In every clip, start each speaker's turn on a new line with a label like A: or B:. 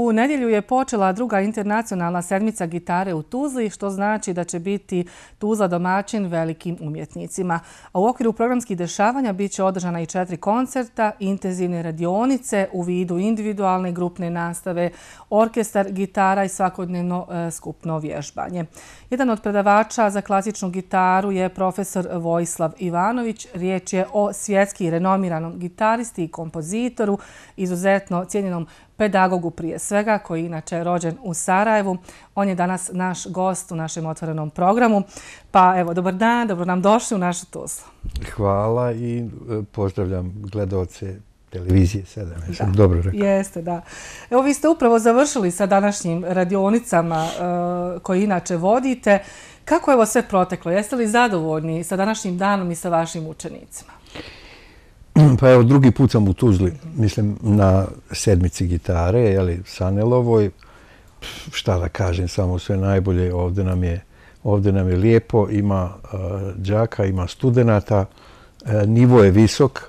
A: U nedjelju je počela druga internacionalna sedmica gitare u Tuzli, što znači da će biti Tuzla domaćin velikim umjetnicima. A u okviru programskih dešavanja bit će održana i 4 koncerta, intenzivne radionice u vidu individualne i grupne nastave, orkestar, gitara i svakodnevno skupno vježbanje. Jedan od predavača za klasičnu gitaru je profesor Vojislav Ivanović. Riječ je o svjetski renomiranom gitaristi i kompozitoru, izuzetno cijenjenom pedagogu prije svega, koji je inače rođen u Sarajevu. On je danas naš gost u našem otvorenom programu. Pa evo, dobar dan, dobro nam došli u našu Tuzlu.
B: Hvala i pozdravljam gledalce televizije 7. Jesam dobro rekao?
A: Jeste, da. Evo, vi ste upravo završili sa današnjim radionicama koje inače vodite. Kako je ovo sve proteklo? Jeste li zadovoljni sa današnjim danom i sa vašim učenicima?
B: Pa evo, drugi put sam u Tuzli, mislim na sedmici gitare, jeli, Sanelovoj. Šta da kažem, samo sve najbolje, ovdje nam je lijepo, ima đaka, ima studenata, nivo je visok,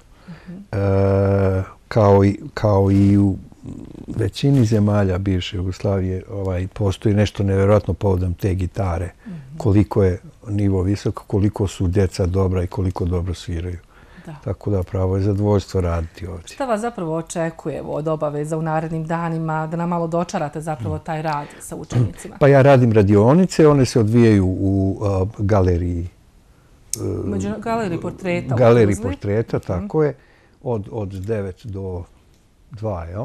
B: kao i u većini zemalja bivše Jugoslavije postoji nešto nevjerojatno povodom te gitare. Koliko je nivo visok, koliko su djeca dobra i koliko dobro sviraju. Tako da pravo je zadovoljstvo raditi ovdje.
A: Šta vas zapravo očekuje od obaveza u narednim danima, da nam malo dočarate zapravo taj rad sa učenicima?
B: Pa ja radim radionice, one se odvijaju u galeriji.
A: Galeriji portreta.
B: Galeriji portreta, tako je. Od 9 do 2, jel?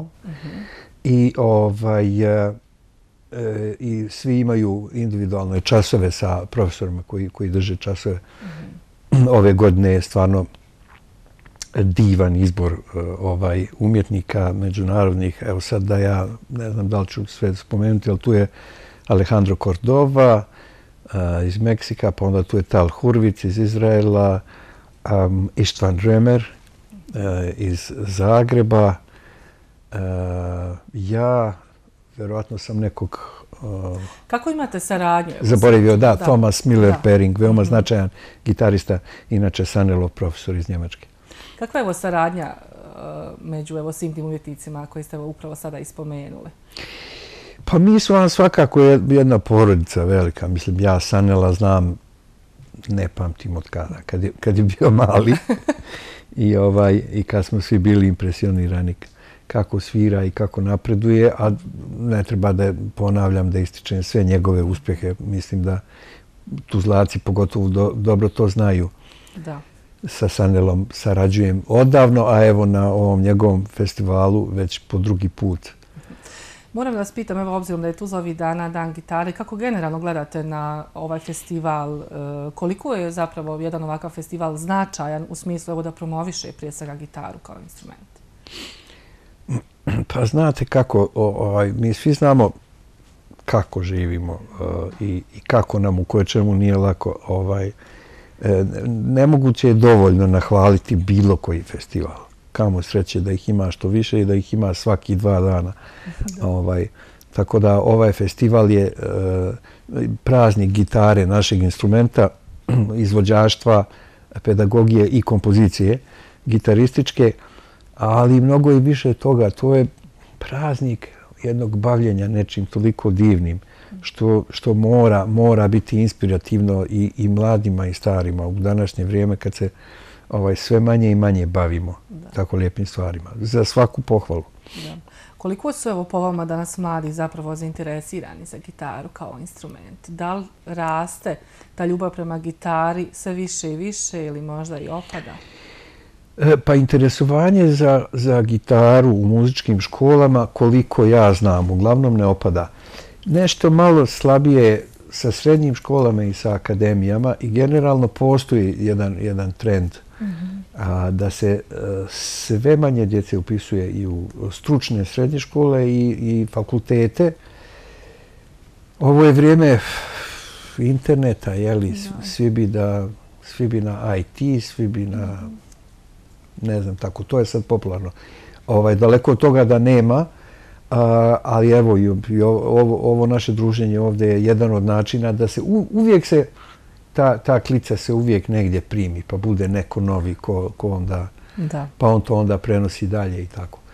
B: I svi imaju individualne časove sa profesorima koji drže časove. Ove godine je stvarno divan izbor umjetnika međunarodnih. Evo sad da ja ne znam da li ću sve spomenuti, ali tu je Alejandro Cordova iz Meksika, pa onda tu je Tal Hurvic iz Izraela, Istvan Römer iz Zagreba. Ja, vjerojatno sam nekog...
A: Kako imate saradnju?
B: Zaboravio, da, Thomas Müller-Pering, veoma značajan gitarista, inače Sanelov profesor iz Njemačke.
A: Kakva je ovo saradnja među svim tim umjetnicima koji ste upravo sada ispomenuli?
B: Pa mi smo vam svakako jedna porodica velika. Mislim, ja Sanela znam, ne pamtim od kada, kad je bio mali i kad smo svi bili impresionirani kako svira i kako napreduje, a ne treba da ponavljam, da ističem sve njegove uspjehe. Mislim da Tuzlaci pogotovo dobro to znaju.
A: Da.
B: Sa Sanelom sarađujem odavno, a evo na ovom njegovom festivalu već po drugi put.
A: Moram da vas pitam, evo obzirom da je Tuzla ovih dana Dan gitare, kako generalno gledate na ovaj festival? Koliko je zapravo jedan ovakav festival značajan u smislu evo da promoviše prije svega gitaru kao instrument?
B: Pa znate kako, mi svi znamo kako živimo i kako nam u koječemu nije lako. Nemoguće je dovoljno nahvaliti bilo koji festival. Kamo sreće da ih ima što više i da ih ima svaki 2 dana. Tako da ovaj festival je praznik gitare, našeg instrumenta, izvođaštva, pedagogije i kompozicije gitarističke, ali mnogo i više toga. To je praznik jednog bavljenja nečim toliko divnim, što mora biti inspirativno i mladima i starima u današnje vrijeme kad se sve manje i manje bavimo tako lijepim stvarima. Za svaku pohvalu.
A: Koliko su evo po vama danas mladi zapravo zainteresirani za gitaru kao instrument? Da li raste ta ljubav prema gitari sve više i više ili možda i opada?
B: Pa interesovanje za gitaru u muzičkim školama, koliko ja znam, uglavnom ne opada. Nešto malo slabije sa srednjim školama i sa akademijama i generalno postoji jedan trend da se sve manje djece upisuje i u stručne srednje škole i fakultete. Ovo je vrijeme interneta, jeli, svi bi na IT, svi bi na, ne znam tako, to je sad popularno. Daleko od toga da nema, ali evo, ovo naše druženje ovdje je jedan od načina da se uvijek se ta klica se uvijek negdje primi, pa bude neko novi ko onda, pa on to onda prenosi dalje i tako.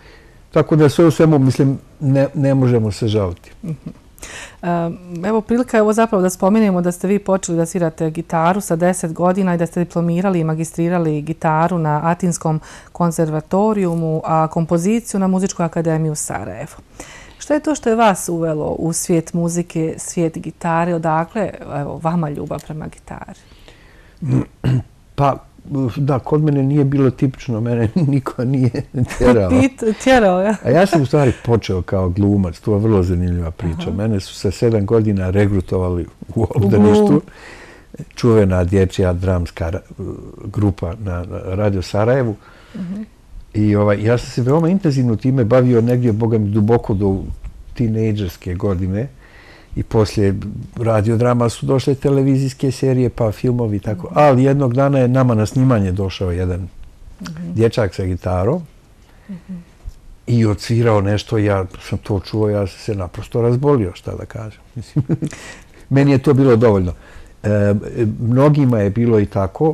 B: Tako da sve u svemu, mislim, ne možemo se žaliti.
A: Evo, prilika je ovo zapravo da spomenemo da ste vi počeli da svirate gitaru sa 10 godina i da ste diplomirali i magistrirali gitaru na Atinskom konzervatorijumu, a kompoziciju na Muzičku akademiju u Sarajevu. Što je to što je vas uvelo u svijet muzike, svijet gitare? Odakle, evo, vama ljubav prema gitari?
B: Pa, da, kod mene nije bilo tipično, mene niko nije tjerao.
A: Tjerao, ja.
B: A ja sam u stvari počeo kao glumac, to je vrlo zanimljiva priča. Mene su sa 7 godina regrutovali u obdaništu, čuvena dječja dramska grupa na Radio Sarajevu. I ja sam se veoma intenzivno time bavio negdje, boga mi, duboko do tinejdžerske godine. I poslije radiodrama su došle televizijske serije, pa filmovi i tako. Ali jednog dana je nama na snimanje došao jedan dječak sa gitarom i odsvirao nešto. Ja sam to čuo, ja sam se naprosto razbolio, šta da kažem. Meni je to bilo dovoljno. Mnogima je bilo i tako.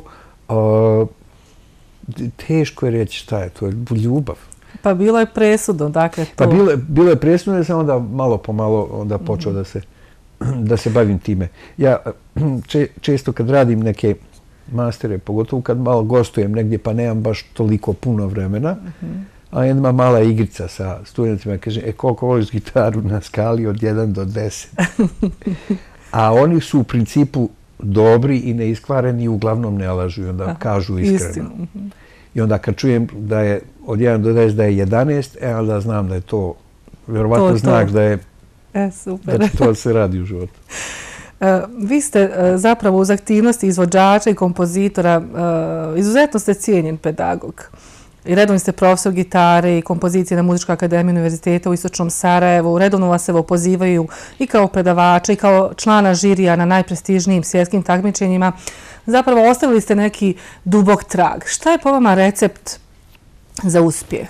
B: Teško je reći šta je, to je ljubav.
A: Pa bilo je presudno, dakle to...
B: Pa bilo je presudno, ja sam onda malo po malo onda počeo da se bavim time. Ja često kad radim neke mastere, pogotovo kad malo gostujem negdje pa nemam baš toliko puno vremena, a jedna mala igrica sa studentima kaže, koliko voliš gitaru na skali od 1 do 10? A oni su u principu dobri i neiskvareni i uglavnom ne lažu i onda kažu iskreno. I onda kad čujem da je od 1 do 10 da je 11, onda znam da je to vjerovatno znak da je da to se radi u životu.
A: Vi ste zapravo uz aktivnosti izvođača i kompozitora izuzetno ste cijenjen pedagog. I redovni ste profesor gitare i kompozicije na Muzičkoj akademiji Univerziteta u Istočnom Sarajevu. Redovno vas evo pozivaju i kao predavača i kao člana žirija na najprestižnijim svjetskim takmičenjima. Zapravo ostavili ste neki dubok trag. Šta je po vama recept za uspjeh?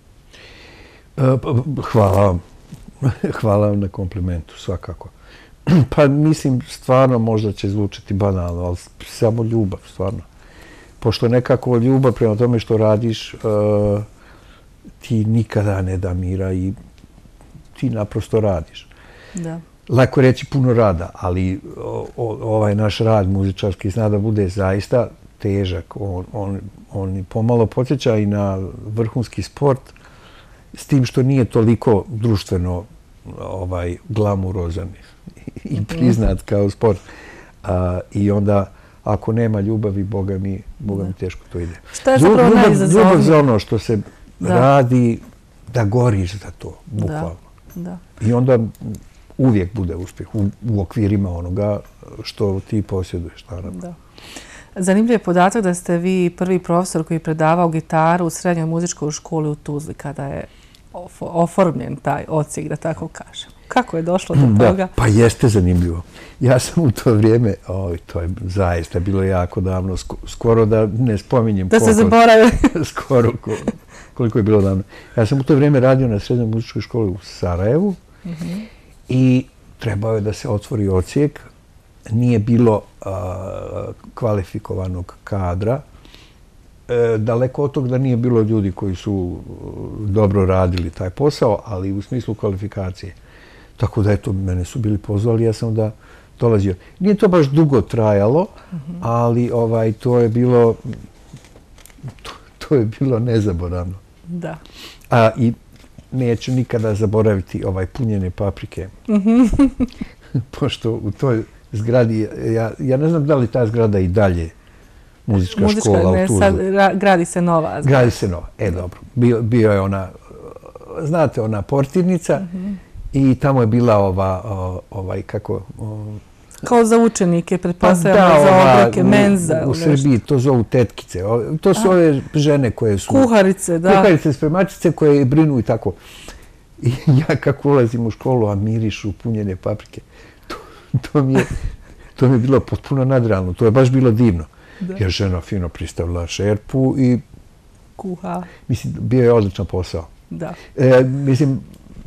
B: Hvala vam. Hvala vam na komplimentu, svakako. Pa mislim, stvarno možda će zvučati banalno, ali samo ljubav, stvarno. Pošto nekako ljubav prema tome što radiš ti nikada ne da mira i ti naprosto radiš.
A: Da.
B: Lako reći puno rada, ali ovaj naš rad muzičarski zna da bude zaista težak. On pomalo podsjeća i na vrhunski sport, s tim što nije toliko društveno glamurozan i priznat kao sport. I onda ako nema ljubavi, Boga mi teško to ide.
A: Šta je zapravo najizazovnije?
B: Ljubav za ono što se radi, da goriš za to, bukvalno. I onda uvijek bude uspjeh u okvirima onoga što ti posjeduješ, naravno.
A: Zanimljiv je podatak da ste vi prvi profesor koji je predavao gitaru u srednjoj muzičkoj školi u Tuzli kada je oformljen taj odsjek, da tako kažem. Kako je došlo do toga?
B: Pa jeste zanimljivo. Ja sam u to vrijeme, to je zaista bilo jako davno, skoro da ne spominjem
A: da se zaboravili.
B: Skoro koliko je bilo davno. Ja sam u to vrijeme radio na srednjoj muzičkoj školi u Sarajevu i trebao je da se otvori odsjek. Nije bilo kvalifikovanog kadra. Daleko od tog da nije bilo ljudi koji su dobro radili taj posao, ali u smislu kvalifikacije. Tako da, eto, mene su bili pozvali, ja sam onda dolazio. Nije to baš dugo trajalo, ali to je bilo nezaboravno.
A: Da.
B: I neću nikada zaboraviti punjene paprike. Pošto u toj zgradi, ja ne znam da li ta zgrada i dalje muzička škola u Tuzli.
A: Gradi se nova zgrada.
B: Gradi se nova, dobro. Bio je ona, znate, ona portirnica i tamo je bila kako...
A: Kao za učenike, pretpostavljamo, za obreke, menza.
B: U Srbiji to zovu tetkice. To su ove žene koje su...
A: Kuharice, da.
B: Kuharice, spremačice koje brinu i tako. I ja kako ulazim u školu, a mirišu punjene paprike, to mi je bilo potpuno nadrealno. To je baš bilo divno. Jer žena fino pristavila šerpu i...
A: Kuha.
B: Mislim, bio je odličan posao.
A: Da.
B: Mislim,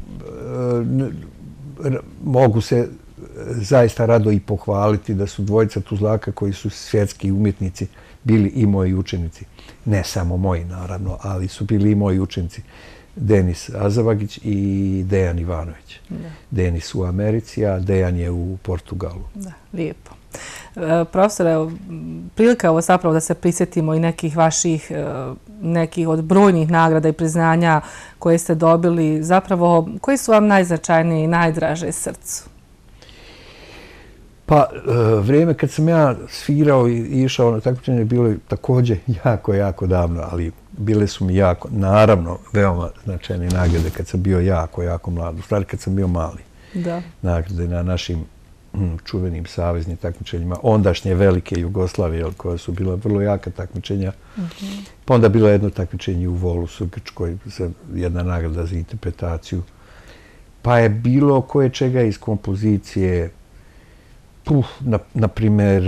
B: mogu se zaista rado i pohvaliti da su dvojica Tuzlaka koji su svjetski umjetnici bili i moji učenici. Ne samo moji, naravno, ali su bili i moji učenici. Denis Azavagić i Dejan Ivanović. Denis u Americi, a Dejan je u Portugalu.
A: Da, lijepo. Profesore, prilika je ovo zapravo da se prisjetimo i nekih vaših, nekih od brojnih nagrada i priznanja koje ste dobili. Zapravo, koji su vam najznačajniji i najdraže srcu?
B: Pa, vrijeme kad sam ja svirao i išao na takmičenje bilo je također jako davno, ali bile su mi naravno, veoma značajne nagrade kad sam bio jako mlad. U stvari kad sam bio mali.
A: Da.
B: Nagrade na našim čuvenim saveznim takmičenjima ondašnje velike Jugoslavije, koja su bila vrlo jaka takmičenja. Pa onda bilo jedno takmičenje u Volusu, Grčkoj, jedna nagrada za interpretaciju. Pa je bilo koje čega iz kompozicije, na primjer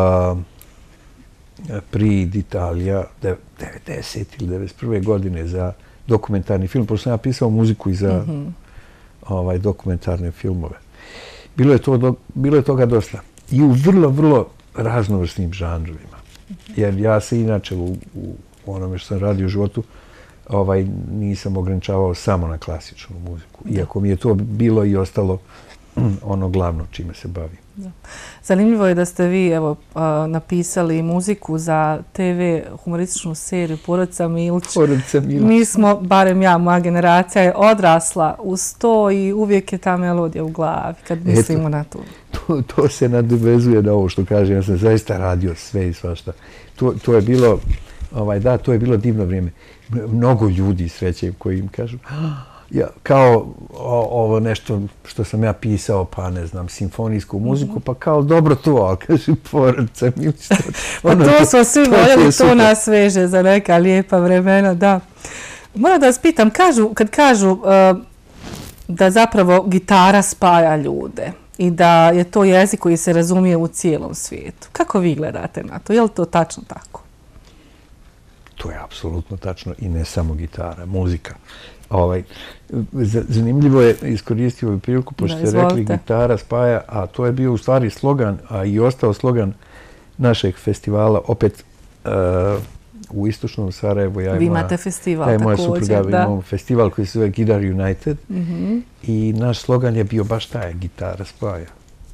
B: Prix d'Italia 90 ili 91. godine za dokumentarni film, pošto sam ja pisao muziku i za dokumentarne filmove. Bilo je toga dosta. I u vrlo raznovrsnim žanrovima. Jer ja se inače u onome što sam radio u životu nisam ograničavao samo na klasičnu muziku. Iako mi je to bilo i ostalo ono glavno čime se bavim.
A: Zanimljivo je da ste vi napisali muziku za TV humorističnu seriju Porodica Milić. Mi smo, barem ja, moja generacija je odrasla uz to i uvijek je ta melodija u glavi kad mislimo na to.
B: To se nadovezuje na ovo što kažem. Ja sam zaista radio sve i svašta. To je bilo, to je bilo divno vrijeme. Mnogo ljudi srećem koji im kažu kao ovo nešto što sam ja pisao, pa ne znam, simfonijsku muziku, pa kao dobro to, ali kaže Porodica Milić.
A: Pa to smo svi voljeli, to nas veže za neka lijepa vremena, da. Moram da vas pitam, kad kažu da zapravo gitara spaja ljude i da je to jezik koji se razumije u cijelom svijetu, kako vi gledate na to? Je li to tačno tako?
B: To je apsolutno tačno i ne samo gitara, muzika. Zanimljivo je, iskoristio ovu priliku, pošto ste rekli gitara spaja, a to je bio u stvari slogan, a i ostao slogan našeg festivala, opet u istočnom Sarajevu.
A: Vi imate festival također.
B: Moja supruga, imamo festival koji se zove Guitar United i naš slogan je bio baš taj, gitara spaja.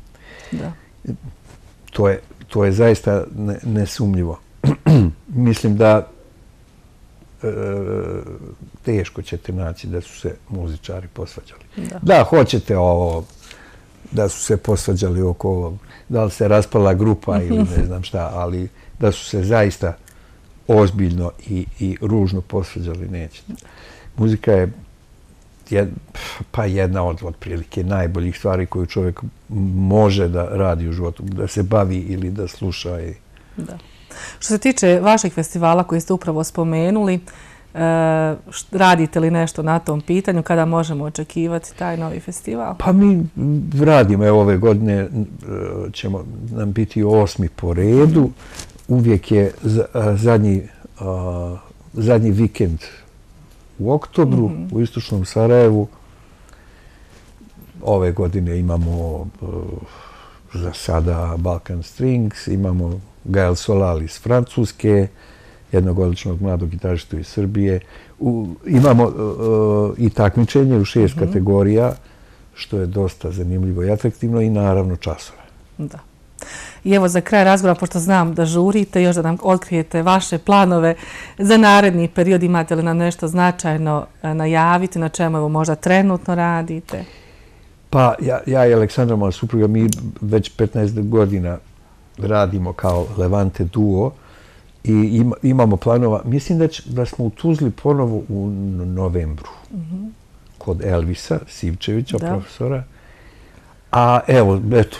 B: To je zaista nesumnjivo. Mislim da teško ćete naći da su se muzičari posvađali. Da, hoćete ovo, da su se posvađali oko ovog, da li se raspala grupa ili ne znam šta, ali da su se zaista ozbiljno i ružno posvađali, nećete. Muzika je jedna od otprilike najboljih stvari koju čovjek može da radi u životu, da se bavi ili da sluša.
A: Da. Što se tiče vašeg festivala koji ste upravo spomenuli, radite li nešto na tom pitanju? Kada možemo očekivati taj novi festival? Pa
B: mi radimo. Ove godine ćemo nam biti 8. po redu. Uvijek je zadnji vikend u oktobru u istočnom Sarajevu. Ove godine imamo za sada Balkan Strings, imamo Gael Solal iz Francuske, jednog odličnog mladog gitaristu iz Srbije. Imamo i takmičenje u 6 kategorija, što je dosta zanimljivo i atraktivno, i naravno časove.
A: Da. I evo za kraj razgovora, pošto znam da žurite, još da nam otkrijete vaše planove za naredni period, imate li nam nešto značajno najaviti, na čemu evo možda trenutno radite?
B: Pa ja i Aleksandra, moja supruga, mi već 15 godina radimo kao Levante duo i imamo planova. Mislim da smo u Tuzli ponovo u novembru kod Elvisa Sivčevića, profesora. A evo, eto,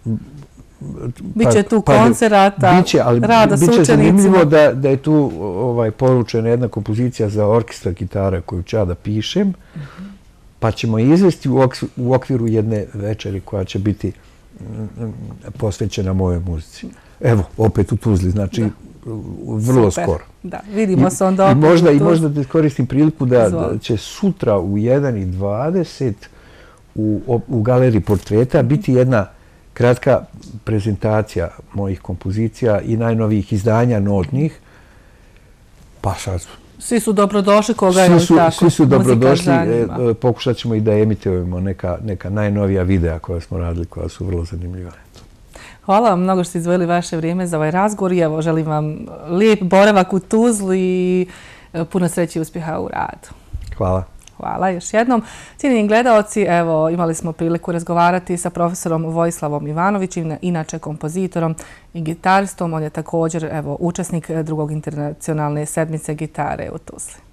A: Biće tu koncerata, rada s učenicima. Biće
B: zanimljivo da je tu poručena jedna kompozicija za orkestar gitara koju ću ja da pišem, pa ćemo izvesti u okviru jedne večeri koja će biti posvećena mojoj muzici. Evo, opet u Tuzli, znači vrlo skoro.
A: Da, vidimo se onda opet u
B: Tuzli. I možda da koristim priliku da će sutra u 1:20 u galeriji portreta biti jedna kratka prezentacija mojih kompozicija i najnovijih izdanja notnih. Pa sad
A: Svi su dobrodošli koga je tako.
B: Svi su dobrodošli. Pokušat ćemo i da emitujemo neka najnovija videa koja smo radili, koja su vrlo zanimljiva.
A: Hvala vam mnogo što ste izdvojili vaše vrijeme za ovaj razgovor i evo želim vam lijep boravak u Tuzli i puno sreće i uspjeha u radu.
B: Hvala.
A: Hvala još jednom. Cijenjeni gledaoci, evo imali smo priliku razgovarati sa profesorom Vojislavom Ivanovićem, inače kompozitorom i gitaristom. On je također učesnik drugog internacionalne sedmice gitare u Tuzli.